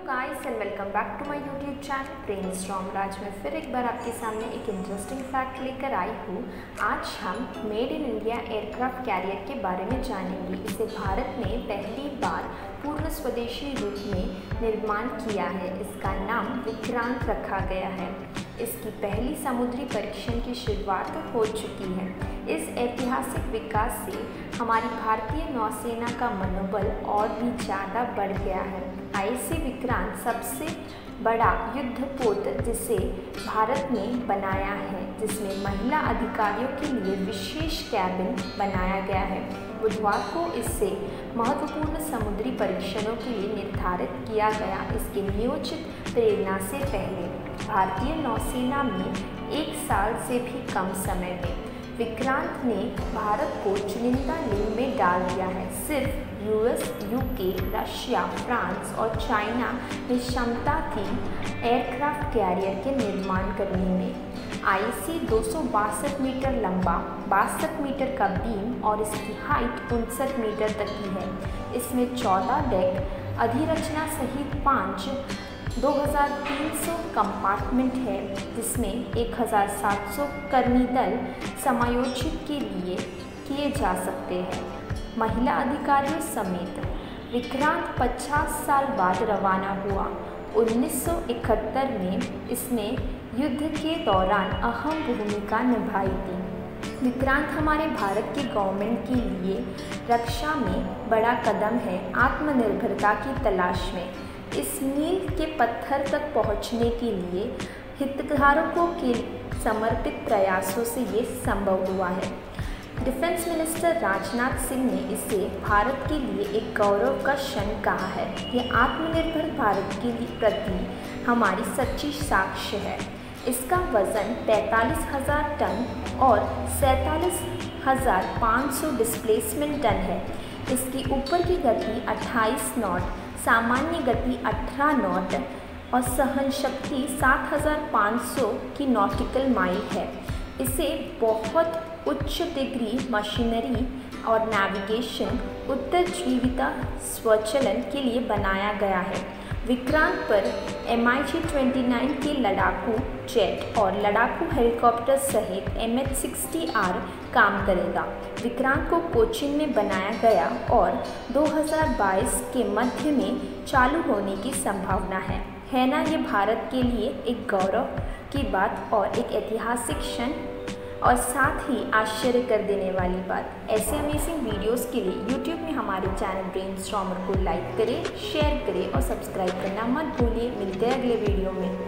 Guys and welcome back to my YouTube channel brainstorm. आज मैं फिर एक बार आपके सामने एक इंटरेस्टिंग फैक्ट लेकर आई हूँ। आज हम made in India aircraft carrier के बारे में जानेंगे। इसे भारत ने पहली बार पूर्ण स्वदेशी रूप में निर्माण किया है। इसका नाम विक्रांत रखा गया है। इसकी पहली समुद्री परीक्षण की शुरुआत हो चुकी है। इस ऐतिहासिक विकास से हमारी भारतीय नौसेना का मनोबल और भी ज़्यादा बढ़ गया है। आईसी विक्रांत सबसे बड़ा युद्धपोत जिसे भारत ने बनाया है, जिसमें महिला अधिकारियों के लिए विशेष कैबिन बनाया गया है। बुधवार को इससे महत्वपूर्ण समुद्री परीक्षणों के लिए निर्धारित किया गया। इसके नियोजित प्रेरणा से पहले भारतीय नौसेना में 1 साल से भी कम समय में विक्रांत ने भारत को चुनिंदा लेन में डाल दिया है। सिर्फ यूएस, यूके, रशिया, फ्रांस और चाइना में क्षमता थी एयरक्राफ्ट कैरियर के निर्माण करने में। आईसी 262 मीटर लंबा, 62 मीटर का बीम और इसकी हाइट 59 मीटर तक की है। इसमें 14 डेक, अधिरचना सहित 5 2300 कंपार्टमेंट है, जिसमें 1700 कर्मी दल समायोजित के लिए किए जा सकते हैं, महिला अधिकारियों समेत। विक्रांत 50 साल बाद रवाना हुआ। 1971 में इसने युद्ध के दौरान अहम भूमिका निभाई थी। विक्रांत हमारे भारत की गवर्नमेंट के लिए रक्षा में बड़ा कदम है। आत्मनिर्भरता की तलाश में इस मील के पत्थर तक पहुंचने के लिए हितधारकों के समर्पित प्रयासों से ये संभव हुआ है। डिफेंस मिनिस्टर राजनाथ सिंह ने इसे भारत के लिए एक गौरव का क्षण कहा है। ये आत्मनिर्भर भारत के प्रति हमारी सच्ची साक्ष्य है। इसका वजन 43,000 टन और 47,500 डिस्प्लेसमेंट टन है। इसकी ऊपर की गति 28 नॉट, सामान्य गति 18 नॉट और सहन शक्ति 7,500 की नॉटिकल माइल है। इसे बहुत उच्च डिग्री मशीनरी और नेविगेशन, उत्तरजीविता स्वचलन के लिए बनाया गया है। विक्रांत पर MiG-29 के लड़ाकू जेट और लड़ाकू हेलीकॉप्टर सहित MH-60R काम करेगा। विक्रांत को कोचीन में बनाया गया और 2022 के मध्य में चालू होने की संभावना है ना। ये भारत के लिए एक गौरव की बात और एक ऐतिहासिक क्षण और साथ ही आश्चर्य कर देने वाली बात। ऐसे अमेजिंग वीडियोस के लिए यूट्यूब में हमारे चैनल ब्रेनस्टॉर्मर को लाइक करें, शेयर करें और सब्सक्राइब करना मत भूलिए। मिलते हैं अगले वीडियो में।